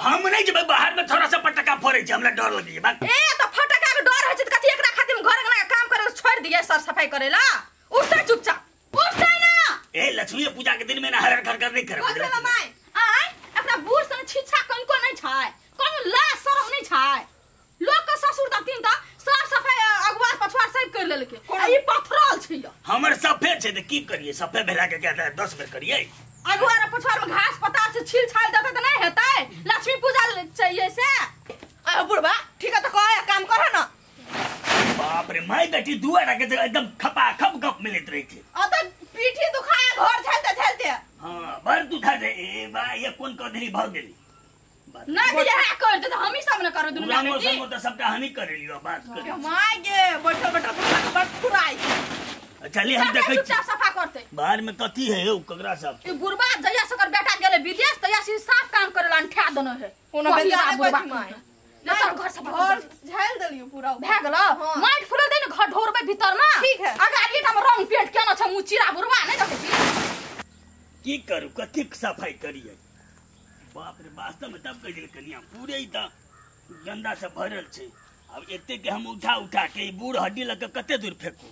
हम नहीं जब बाहर में थोड़ा सा पटका फोड़े छ हमरा डर लगी बात ए तो फटका के डर है त कथि एकरा खातिर घर अंगना का काम करे छोड़ दिए सर सफाई करेला उठता चुपचाप उठता ना ए लक्ष्मी पूजा के दिन में ना हर घर नहीं करे बोल माय आय एकरा बूढ़ सन छिछा कनको नहीं छाय कोनो ला शरम नहीं छाय लोग का ससुर त तीन त साफ सफाई अगवा पछुआ सब कर लेलके आ ई पथरल छै हमर सफेद छै त की करिए सफेद भेला के क्या 10 बेर करिए अगवा रे पछुआ में घास पतार से छील छाल देते त नहीं हेतै लक्ष्मी पूजा चाहिए से आ बुढ़वा ठीक है तो कह काम कर ना बाप रे माय बेटी दुआरा के जगह एकदम खपा खप गप मिलत रही थी आ तो पीठी दुखाए घर झलते हां बर दुखा दे ए बा ये कौन कधरी भाग गेली ना कि यह कर दे हम ही सब न कर दुनिया में की तो सबका हम ही कर लियो बात कर माय गे बैठो बट फुराई चलिए हम देखै छी सफा करते बाहर में कथी है ओ कगरा सब ई बुढ़वा जया सकर बेटा गेले विदेश तया से साफ काम करेला ठा दनो है कोनो बेटा बुढ़वा माय ले चल घर सफा घर झेल देलियो पूरा भए गेल माइट फुले दे न घर ढोरबे भीतर में ठीक है अगाड़ी हम रंग पेंट केना छ मुचिरा बुढ़वा नहीं देखे छी की करू कथी सफाई करिए बाप रे वास्तव में तब कहिल कनिया पूरे ही त गंदा से भरल छै अब एते के हम उठा के बूढ़ हड्डी लग के कते दूर फेंकू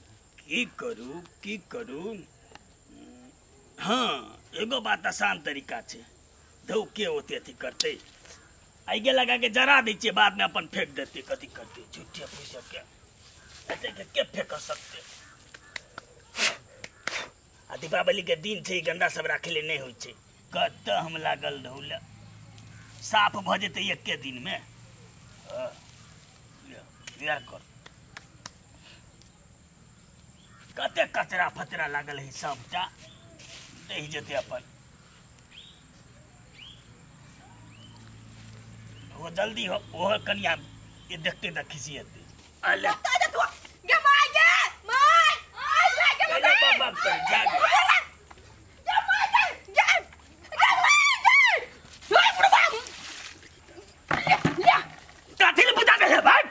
की करू हाँ एगो बात आसान तरीका छै धौ के होते अथी करते आगे लगा के जरा दै छियै बाद में अपन फेंक देते कथी करते झूठे पैसा के एते के फेंक सकते आ दीपावली के दिन छै गंदा सब राखे ले नहीं होय छै कत हम लागल रहूल साफ भ जेते एक के दिन में यार कर कते कचरा फचरा लागल है सबटा दही जेते अपन वो जल्दी हो वो कनिया ये देखते त खिसियते अले गे माय चलो बाबा पर जाग काथिल बुझा के भाग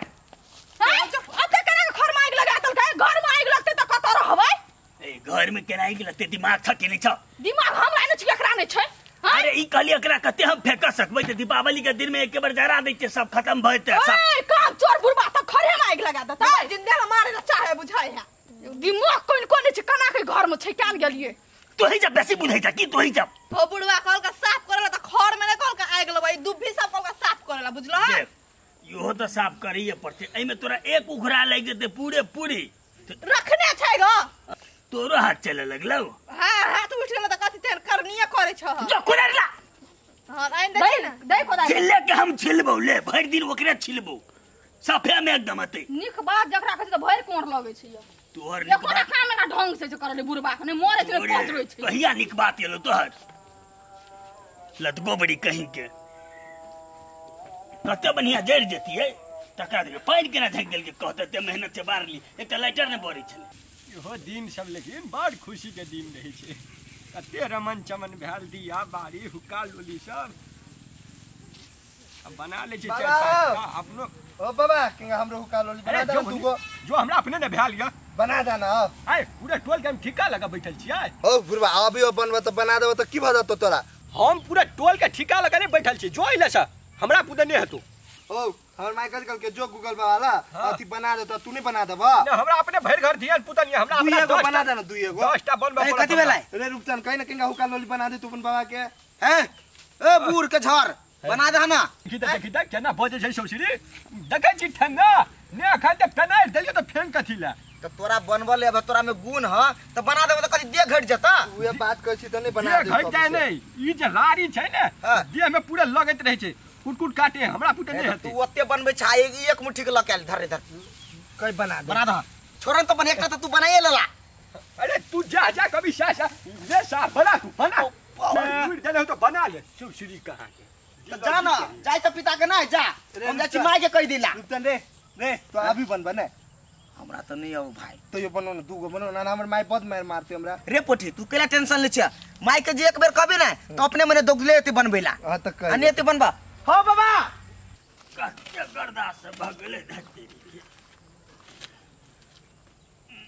घर में केना आगि लगते दिमाग छ के नहीं छ दिमाग हमरा नै छ एकरा नै छै अरे ई कहली एकरा कते हम फेंक सकबै त दीपावली के दिन में एक बार जरा दै छै सब खत्म भ जेतै सब ए काम चोर बुढ़बा त खरे में आगि लगा देता जिंदे में मारे ला चाहे बुझाय है दिमाग कोन छै कना के घर में छै कान गेलिए तो ही जब बेसी बुझै छ की तो ही जब ओ बुढ़वा कल का साफ करेला त खर में नै कल का आगि लगबै दुब्भी सब कल का साफ करेला बुझलो यो तो साफ करिए पड़ते एमे तोरा एक उखरा लग जेते पूरी रखने छै ग तोरो हाथ चले लगलो हां हाथ उठ गेल त कथि तेर करनिए करे छ जो कुरला हां आइन दे ना दे कोदा छिले के हम छिलबो ले भर दिन ओकरे छिलबो सफे में एकदम अते निक बात जकरा कहै त भर कोर लगै छै तोहर निक बात काम ना ढंग से करले बुढ़बा के नै मरे छै पचरै छै कहिया निक बात एलो तोहर लतगो बड़ी कहीं के कते बढ़िया जड़ जेती है टका दे पानी केना झक गेल के कहते ते मेहनत से बार ली एक लाइटर ने बरै छले इहो दिन सब लेकिन बड़ खुशी के दिन रहे छे कते रमन चमन भेल दिया बारी हुक्का लोली सब अब बना ले छे अपनो ओ बाबा किंगा हमरो हुक्का लोली बना दे तू जो हमरा अपने ने भेल य बना दे ना आय पूरा टोल के हम ठिका लगा बैठल छियै ओ बुढ़वा अभी बनबा त बना देबो त की भ जतो तोरा हम पूरा टोल के ठिका लगा ने बैठल छी जो इले से हमरा पुदे ने हेतु ओ हमर माइकल कल के जो गूगल पे वाला अथी बना दे त तू नहीं बना देबा ना हमरा अपने भर घर दियल पुतन हमरा अपना दुइगो बना दे ना दुइगो 10टा बनबा ए कथि भेलै रे रुपचन कहीं ना किंगा हुक्का लोली बना दे तू अपन बाबा के हैं ए बूढ़ के झर बना दे ना देखि त केना बजे छै सौसिरी देखै छी ठंगा ने खाते पेनाइ देलियो त फेन कथि ला त तोरा बनबल ले अब तोरा में गुण ह त बना देबो त कथि देह घट जता उहे बात कहै छी त नहीं बना दे घट जाय नहीं ई जे लारी छै ने देह में पूरा लगैत रहै छै कुट काटे हमरा पुटे नहीं हेतै तू ओते बनबै छ एक मुट्ठी के लकेल धर इधर कई बना दे छोरन तो बन एकटा त तू बनाइए लेला अरे तू जा कभी सा ले सा बना तू बना उड़ देले तो बना ले सुश्री कहां के जा ना जाय त पिता के नहीं जा हम जा छी माय के कह दिला रुपचन रे तो अभी बन बने हमरा त नहीं अब भाई तो ये बनो ना दूगो बनो ना हमर माय बहुत मार मारते हमरा रे पोठी तू केला टेंशन ले छ माय के जे एक बेर कहबे ना तो अपने मने दोगले एते बनबेला हां त कह अने एते बनबा हां बाबा कते गर्दा से भगले धरती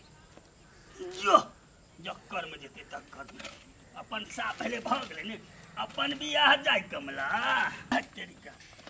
जो जक्कर में जेते तक अपन सा पहले भाग ले ने अपन बियाह जाए कमला तेरिका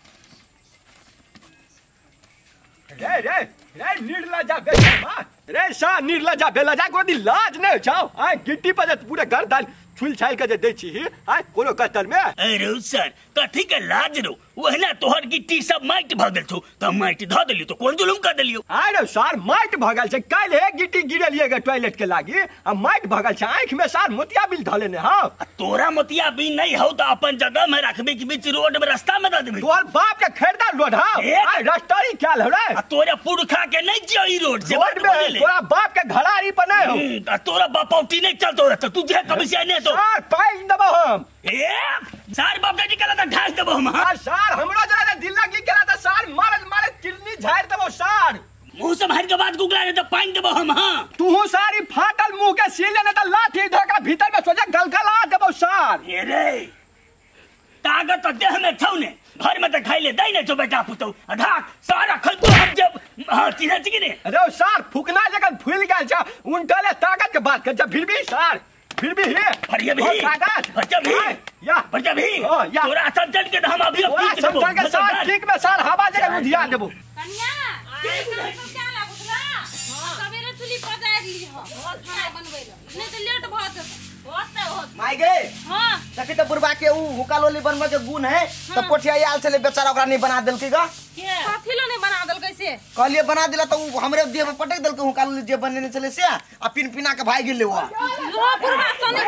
रे रे रे निर्लजा बेशर्मा रे सा निर्लजा बेलजा को दी लाज नहीं छाओ आ गिट्टी पर पूरे घर दाल छुल छाल के जे दै छी आ कोनो कतल में अरे सर कथी के लाज रो वहना तोहर गिट्टी सब माइट भ गेल छौ त माइट ध देलियो तो कोन जुलुम कर देलियो अरे सर माइट भ गेल छै काल एक गिट्टी गिरलिए गे टॉयलेट के लागी आ माइट भ गेल छै आंख में सर मोतिया बिल धले ने हां तोरा मोतिया बिल नहीं हो त अपन जगह में रखबे कि बीच रोड में रास्ता में द देबे तोर बाप के खरीदा लोढ़ा आ रस्तारी क्या हो रे तोरे पुरखा के नहीं जियो ई रोड से रोड में तोरा बाप के घड़ारी पर नहीं हो तोरा बापौटी नहीं चलतो रे तू जे कभी से नहीं तो सर पाई देबो हम ए सर बाप के निकला त ढाल देबो हम सर हमरो जरा दिल लगी केला त सर मारे किडनी झाड़ देबो सर मुंह से बाहर के बात गुगला तो पानी देबो हम हां तू सारी फाटल मुंह के सीले न त लाठी धोका भीतर में सोजा गलगला देबो सर ए रे ताकत तो देह में छौ ने घर में तो खाई ले दई ने जो बेटा पुतौ अधाक सारा खलतो हम जब हां चिन्ह छी ने अरे सर फुकना जगह फूल गेल छ उनटले ताकत के बात कर जब फिर भी है पर ये भी जब भी या पर जब भी तोरा संचल के हम अभी संचल के सर ठीक में सर हवा जगह ध्यान देबो कन्या क्या लागुला सवेरे चुली पजाय ली हो खाना बनबै ल नहीं तो लेट भत होत माई गे हां देखि त बुरबा के ऊ हुका लोली बनबे के गुण है तो पोठिया आल चले बेचारा ओकरा नहीं बना देलकै ग के कथि लो नहीं बना देल कैसे कहलिए बना दिला तो ऊ हमरे देह में पटक देलकै हुका लोली जे बनने चले से आ पिन पिना के भाग गेले वो लो बुरबा सने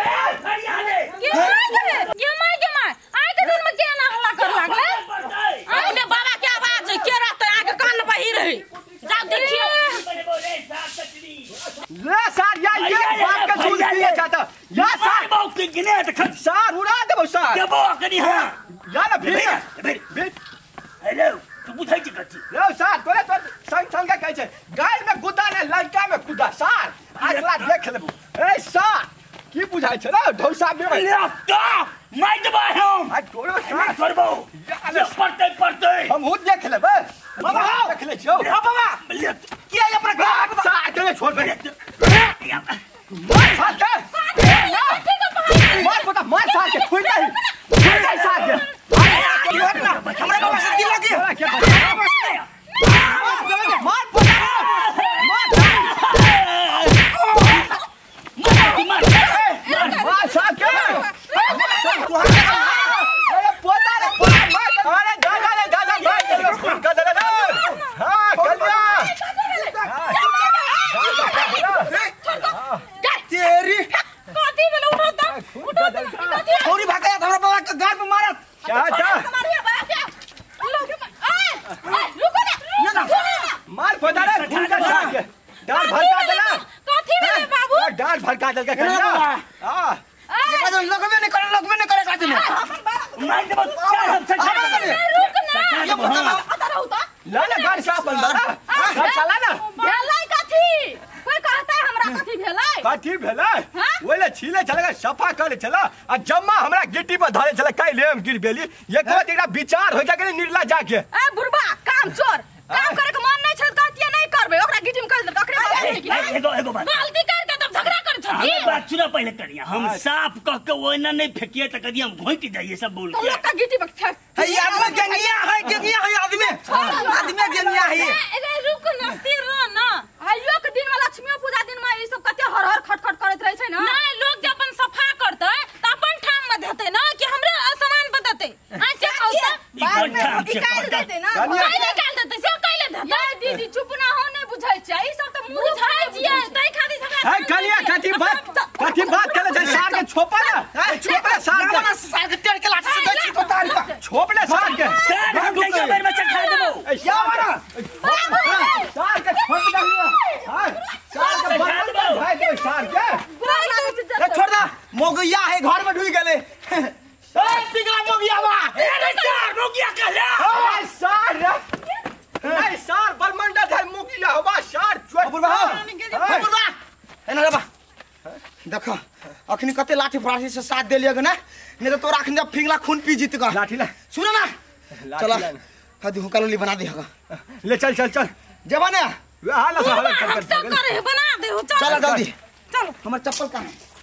के माय आइ के दिन में के ना हल्ला कर लागले आइ में बाबा के आवाज के रहते आके कान पे ही रही जा देखिए ले सर ये बात का झूठ दिए जाता या सर बाप के गिने त खत सर उड़ा देबो सर देबो कनी हां या ना फिर हेलो तू बुझाई छी कथि लो सर तोरे तो संग के कहै छै गाय में गुदा ने लड़का में कुदा सर अगला देख लेबो ए सर की बुझाई छै रे ढौसा में लेफ्टा मार देबो हम आ तोरो सर करबो ये पड़ते हम हो देख लेबे बाबा देख ले छौ बाबा किया ये पर सर तोरे छोड़ दे मार साथ के मार साथ के छोड़ दे साथ के हमरा बाबा से दिल लगी मार साथ के अरे पोता रे अरे दादा मार फोन कर दे हां कन्या तेरी कथि भेल उठो त थोड़ी भागा हमरा बाबा के गाल में मारत क्या रुको ना मार पोता रे फोन कर साथ के डाल भड़का देला कथि भेल बाबू डाल भड़का देल के कन्या हां ये बात लगबे नहीं करे काते में मार देबो रुक ना ये बता अता रहू त ला ना गाड़ी साफ बन गाड़ी चला ना भेलै कथि कोई कहता है हमरा कथि भेलै कथी भेलै ओले छीले चलेगा सफा करे चला आ जम्मा हमरा गिट्टी पर धरे चला काई ले हम गिर बेली एक बार तेरा विचार हो जाके निर्ला जाके ए बुढ़बा काम चोर काम करे के मन नहीं छै कहतिए नहीं करबे ओकरा गिट्टी में कर दे अखरे एगो बात गलती करके तब झगड़ा कर छथि हमें बात सुना पहले करिया हम साफ कह के ओना नहीं फेंकिए त कदी हम घोंट जाइए सब बोल के लोग का गिट्टी में फेंक है आदमी गंगिया है आदमी गंगिया है ए रुक न स्थिर रह न आइयो के दिन में लक्ष्मी पूजा दिन में ई सब कते हर हर खटखट करत रहे छै न नहीं लोग जे अपन सफा करते त अपन ठाम में देते न कि हमरे असमान बदते आ से कहता बाद में निकाल देते न काहे निकाल देते से काहे देते यार दीदी चुप ना हो नहीं बुझाई छै ई सब त मुंह बुझाई छियै तै खादी झगड़ा है कलिया कथी बात करे छै सार के छोपा ना छोपा सार के टेड़ के लाठी से दै छी पतारी का छोपले सार के सर हम के बेर में चखा देबो या वाला सार के छोप दहिया हां सार के बंद भाई दे सार के ए छोड़ दा मोगिया है घर में ढुई गेले ए पिगला मोगिया बा अरे सर मोगिया कहला ए सार नहीं सार बलमंडा धर मुगिया होबा सार चोट बुढ़बा एना रे बा देखो अखनी कते लाठी फरासी से साथ देलिए ग ना नहीं तो तोरा अखनी फिंगला खून पी जीत ग लाठी ला सुनो ना चला हदी हुका लोली बना दे हगा ले चल जवान है हाला सब करे बना दे हो चल जल्दी चलो हमर चप्पल कहां है